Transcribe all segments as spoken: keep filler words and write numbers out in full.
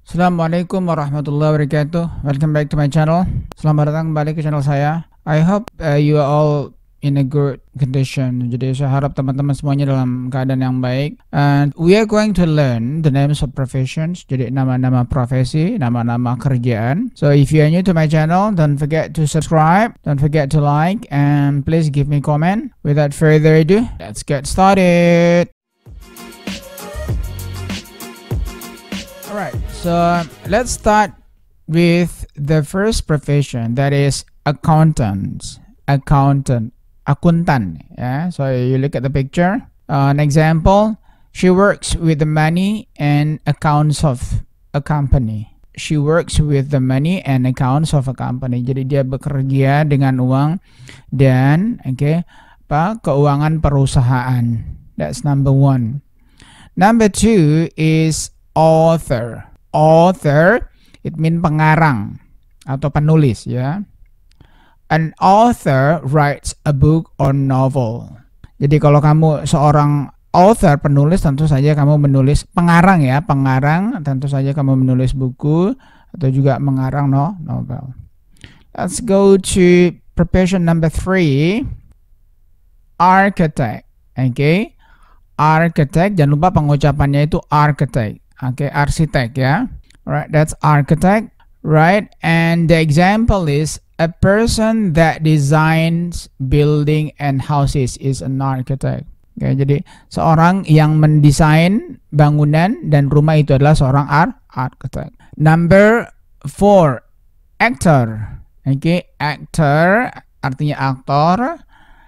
Assalamualaikum warahmatullahi wabarakatuh. Welcome back to my channel. Selamat datang kembali ke channel saya. I hope uh, you are all in a good condition. Jadi saya harap teman-teman semuanya dalam keadaan yang baik. And we are going to learn the names of professions. Jadi nama-nama profesi, nama-nama kerjaan. So if you are new to my channel, don't forget to subscribe, don't forget to like, and please give me a comment. Without further ado, let's get started. Alright, so let's start with the first profession, that is accountant. Accountant, akuntan. Yeah, so you look at the picture. Uh, an example: she works with the money and accounts of a company. She works with the money and accounts of a company. Jadi dia bekerja dengan uang dan okay, apa keuangan perusahaan. That's number one. Number two is author. Author, it means pengarang atau penulis ya. An author writes a book or novel. Jadi kalau kamu seorang author, penulis, tentu saja kamu menulis pengarang ya, pengarang tentu saja kamu menulis buku atau juga mengarang no novel. Let's go to profession number three, architect. Oke, okay. Architect, jangan lupa pengucapannya itu architect. Oke, okay, arsitek ya. Alright, that's architect. Right, and the example is a person that designs building and houses is an architect. Oke, okay, jadi seorang yang mendesain bangunan dan rumah itu adalah seorang art architect. Number four, actor. Oke, okay, actor artinya aktor.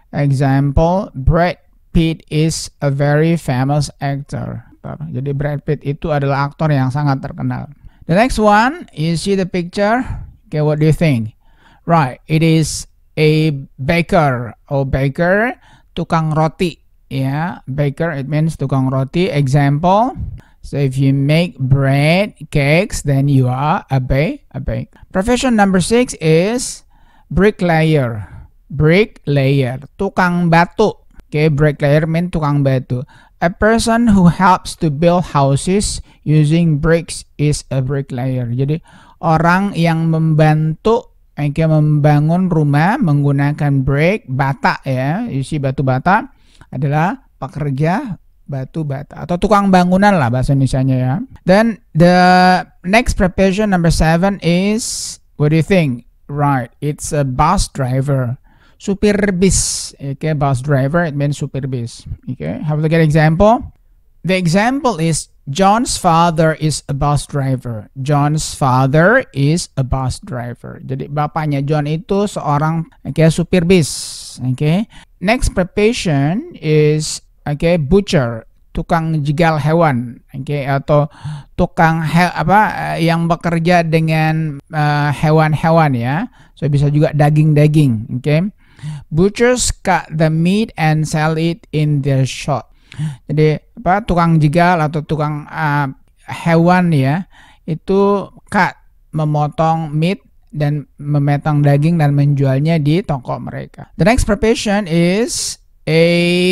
Example, Brad Pitt is a very famous actor. Jadi Brad Pitt itu adalah aktor yang sangat terkenal. The next one, you see the picture. Okay, what do you think? Right, it is a baker. Oh, baker, tukang roti. Yeah, baker, it means tukang roti. Example, so if you make bread, cakes, then you are a bake, a bake. Profession number six is bricklayer. Bricklayer, tukang batu. Okay, bricklayer means tukang batu. A person who helps to build houses using bricks is a bricklayer. Jadi orang yang membantu okay, membangun rumah menggunakan brick, bata ya, isi batu bata adalah pekerja batu bata atau tukang bangunan lah bahasa Indonesianya ya. Then the next profession number seven is, what do you think? Right, it's a bus driver. Supir bis, okay, bus driver, it means supir bis. Okay, have a look at example. The example is John's father is a bus driver. John's father is a bus driver. Jadi bapaknya John itu seorang okay, supir bis. Okay. Next profession is okay, butcher, tukang jegal hewan. Okay, atau tukang he, apa yang bekerja dengan hewan-hewan uh, ya. So bisa juga daging-daging. Okay. Butchers cut the meat and sell it in their shop. Jadi apa tukang jegal atau tukang uh, hewan ya itu cut, memotong meat dan memetong daging dan menjualnya di toko mereka. The next profession is a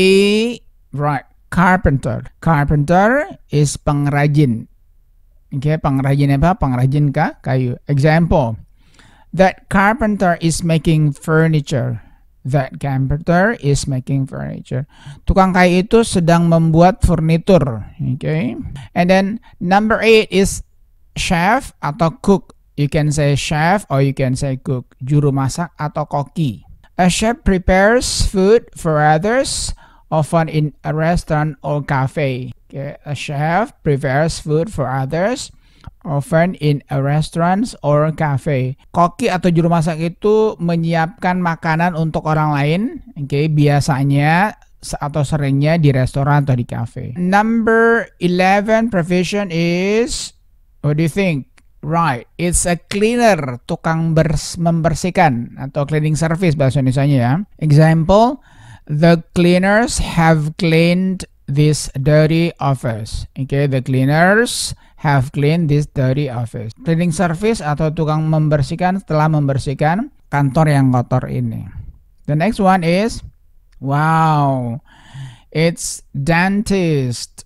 right carpenter. Carpenter is pengrajin. Oke, okay, pengrajin apa? Pengrajin kah? Kayu. Example, that carpenter is making furniture. That carpenter is making furniture. Tukang kayu itu sedang membuat furnitur. Okay. And then number eight is chef atau cook. You can say chef or you can say cook. Juru masak atau koki. A chef prepares food for others, often in a restaurant or cafe. Okay. A chef prepares food for others, often in a restaurant or cafe. Koki atau juru masak itu menyiapkan makanan untuk orang lain, oke, okay, biasanya atau seringnya di restoran atau di cafe. Number eleven profession is, what do you think? Right, it's a cleaner, tukang bers membersihkan atau cleaning service bahasa Indonesianya ya. Example, the cleaners have cleaned this dirty office. Okay, the cleaners have cleaned this dirty office. Cleaning service atau tukang membersihkan setelah membersihkan kantor yang kotor ini. The next one is, wow, it's dentist.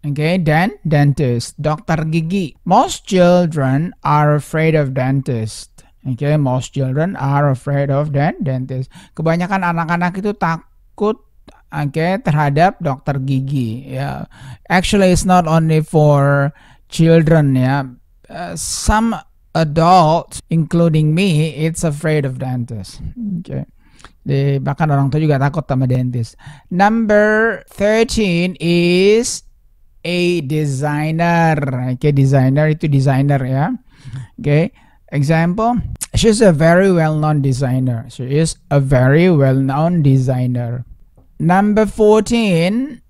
Okay, dan dentist, dokter gigi. Most children are afraid of dentist. Okay, most children are afraid of dan dentist. Kebanyakan anak-anak itu takut, okay, terhadap dokter gigi. Yeah, actually it's not only for children. Yeah, uh, some adults, including me, it's afraid of dentist. Okay. Di, bahkan orang tua juga takut sama dentist. Number thirteen is a designer. Oke, okay, designer itu designer ya. Oke, okay. Example, she's a very well-known designer. She is a very well-known designer. Number fourteen,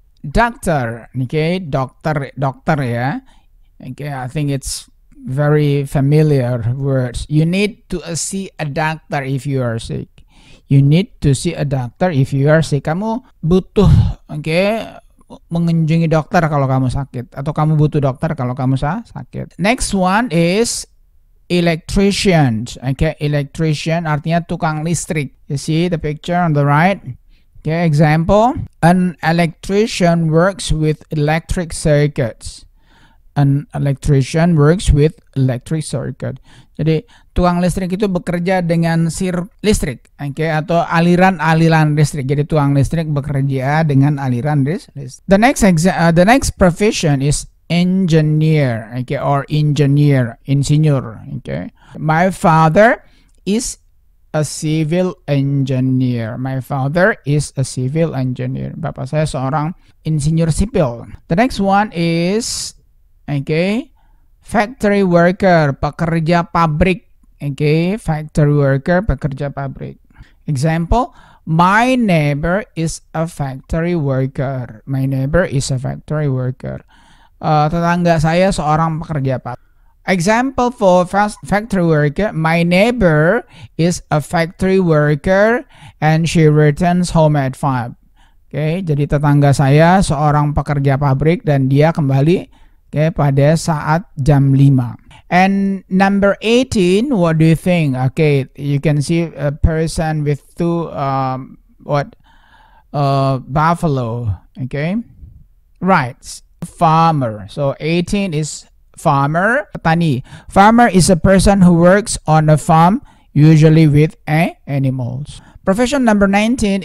doctor. Oke, okay, dokter, dokter ya. Oke, okay, I think it's very familiar words. You need to see a doctor if you are sick. You need to see a doctor if you are sick. Kamu butuh, oke, okay, mengunjungi dokter kalau kamu sakit, atau kamu butuh dokter kalau kamu sakit. Next one is electrician. Okay, electrician artinya tukang listrik. You see the picture on the right? Okay, example, an electrician works with electric circuits. An electrician works with electric circuit. Jadi tukang listrik itu bekerja dengan sir listrik, oke, okay, atau aliran-aliran listrik. Jadi tukang listrik bekerja dengan aliran listrik. The next uh, the next profession is engineer, okay, or engineer, insinyur, okay. My father is a civil engineer. My father is a civil engineer. Bapak saya seorang insinyur sipil. The next one is, okay, factory worker, pekerja pabrik. Okay, factory worker, pekerja pabrik. Example, my neighbor is a factory worker. My neighbor is a factory worker. Uh, tetangga saya seorang pekerja pabrik. Example for fast factory worker, my neighbor is a factory worker and she returns home at five. Okay, jadi tetangga saya seorang pekerja pabrik dan dia kembali, okay, pada saat jam lima. And number eighteen, what do you think? Okay, you can see a person with two um, what uh, buffalo. Okay, right. Farmer. So eighteen is farmer. Petani. Farmer is a person who works on a farm, usually with eh, animals. Profession number nineteen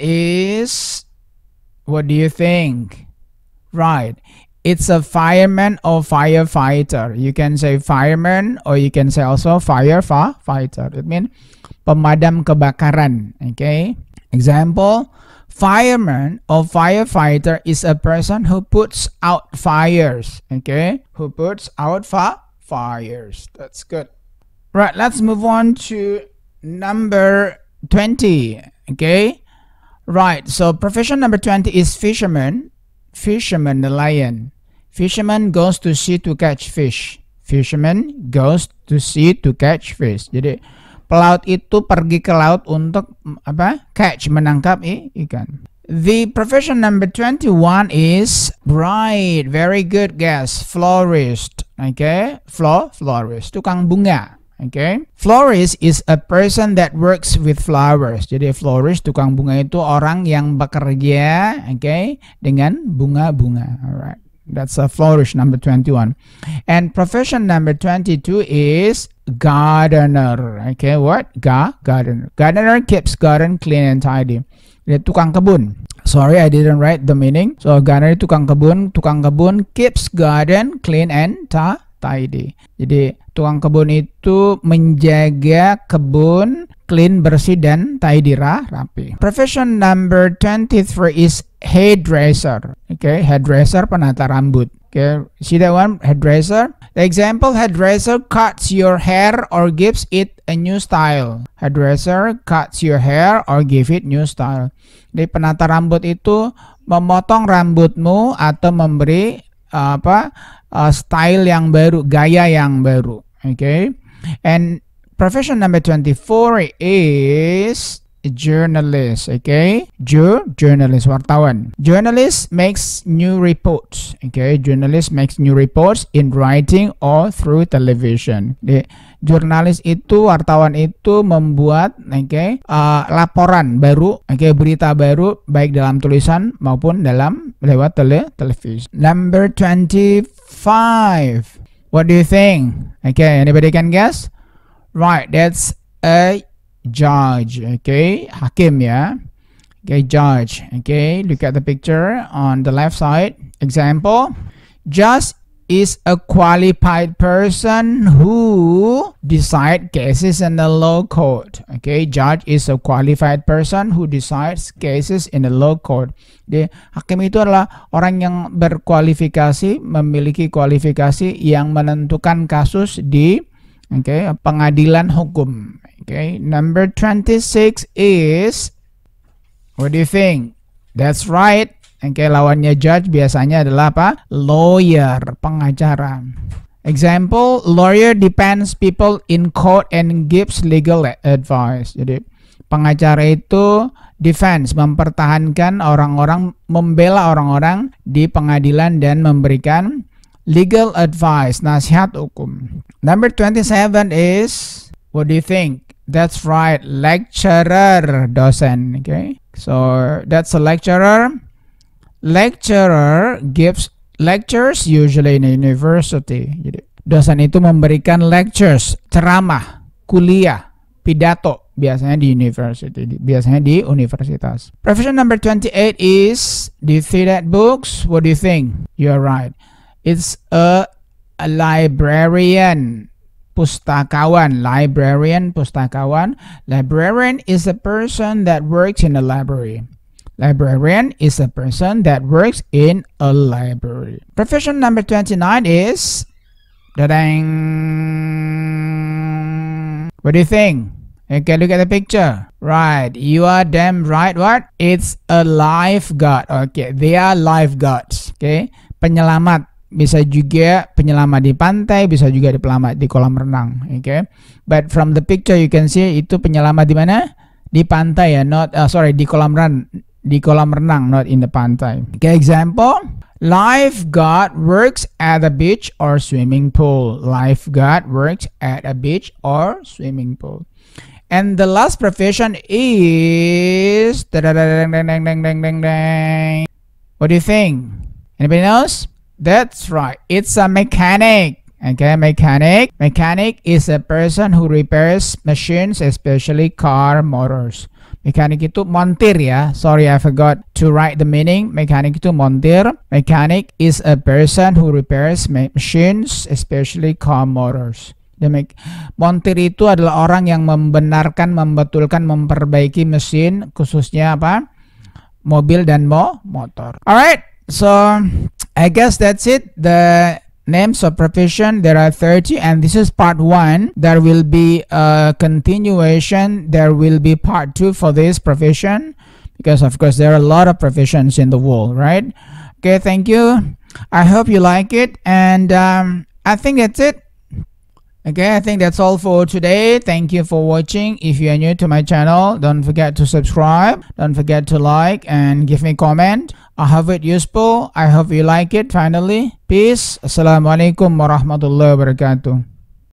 is, what do you think? Right. It's a fireman or firefighter. You can say fireman or you can say also firefighter. It means pemadam kebakaran. Okay. Example, fireman or firefighter is a person who puts out fires. Okay. Who puts out fa fires. That's good. Right. Let's move on to number twenty. Okay. Right. So profession number twenty is fisherman. Fisherman, nelayan. Fisherman goes to sea to catch fish. Fisherman goes to sea to catch fish. Jadi pelaut itu pergi ke laut untuk apa? Catch, menangkap ikan. The profession number twenty-one is, right, very good guess, florist. Okay, Flo, florist, tukang bunga. Okay, florist is a person that works with flowers. Jadi florist, tukang bunga itu orang yang bekerja, okay, dengan bunga-bunga. Alright, that's a florist number twenty-one. And profession number twenty-two is gardener. Okay, what? Ga, gardener. Gardener keeps garden clean and tidy. Jadi tukang kebun. Sorry, I didn't write the meaning. So gardener itu tukang kebun, tukang kebun keeps garden clean and ta tidy. Jadi tukang kebun itu menjaga kebun clean, bersih, dan tidy, rapi. Profession number twenty-three is hairdresser. Okay, hairdresser, penata rambut. Okay, see that one, hairdresser? The example, hairdresser cuts your hair or gives it a new style. Hairdresser cuts your hair or give it new style. Jadi penata rambut itu memotong rambutmu atau memberi uh, apa uh, style yang baru, gaya yang baru. Okay, and profession number twenty-four is journalist. Okay, Ju journalist, wartawan. Journalist makes new reports. Okay, journalist makes new reports in writing or through television. Di, jurnalis itu, wartawan itu membuat, okay, uh, laporan baru, okay, berita baru baik dalam tulisan maupun dalam lewat tele televisi. Number twenty-five. What do you think? Okay, anybody can guess? Right, that's a judge. Okay, hakim ya. Okay, judge. Okay, look at the picture on the left side. Example, judge is a qualified person who decide cases in the law court. Okay, judge is a qualified person who decides cases in the law court. Jadi, hakim itu adalah orang yang berkualifikasi, memiliki kualifikasi yang menentukan kasus di, okay, pengadilan hukum. Okay, number twenty-six is, what do you think? That's right. Okay, lawannya judge biasanya adalah apa? Lawyer, pengacara. Example, lawyer defends people in court and gives legal advice. Jadi, pengacara itu defense, mempertahankan orang-orang, membela orang-orang di pengadilan dan memberikan legal advice, nasihat hukum. Number twenty-seven is, what do you think? That's right, lecturer, dosen. Okay, so that's a lecturer. Lecturer gives lectures usually in a university. Jadi, dosen itu memberikan lectures, ceramah, kuliah, pidato, biasanya di university, biasanya di universitas. Profession number twenty-eight is, do you see that books? What do you think? You're right. It's a, a librarian. Pustakawan, librarian, pustakawan. Librarian is a person that works in a library. Librarian is a person that works in a library. Profession number twenty-nine is, da-dang. What do you think? Okay, look at the picture. Right, you are damn right. What? It's a lifeguard. Okay, they are lifeguards. Okay, penyelamat. Bisa juga penyelamat di pantai, bisa juga di pelamat di kolam renang. Okay, but from the picture you can see itu penyelamat di mana? Di pantai ya, not uh, sorry di kolam ren di kolam renang, not in the pantai. Okay, example, lifeguard works at a beach or swimming pool. Lifeguard works at a beach or swimming pool. And the last profession is, what do you think? Anybody knows? That's right, it's a mechanic. Okay, mechanic. Mechanic is a person who repairs machines, especially car motors. Mechanic itu montir ya. Sorry, I forgot to write the meaning. Mechanic itu montir. Mechanic is a person who repairs machines, especially car motors. Montir itu adalah orang yang membenarkan, membetulkan, memperbaiki mesin, khususnya apa? Mobil dan mo motor. Alright, so I guess that's it. The names of profession, there are thirty, and this is part one. There will be a continuation. There will be part two for this profession, because of course there are a lot of professions in the world, right? Okay, thank you. I hope you like it, and um, I think that's it. Okay, I think that's all for today. Thank you for watching. If you are new to my channel, don't forget to subscribe. Don't forget to like and give me a comment. I hope it useful. I hope you like it. Finally, peace. Assalamualaikum warahmatullahi wabarakatuh.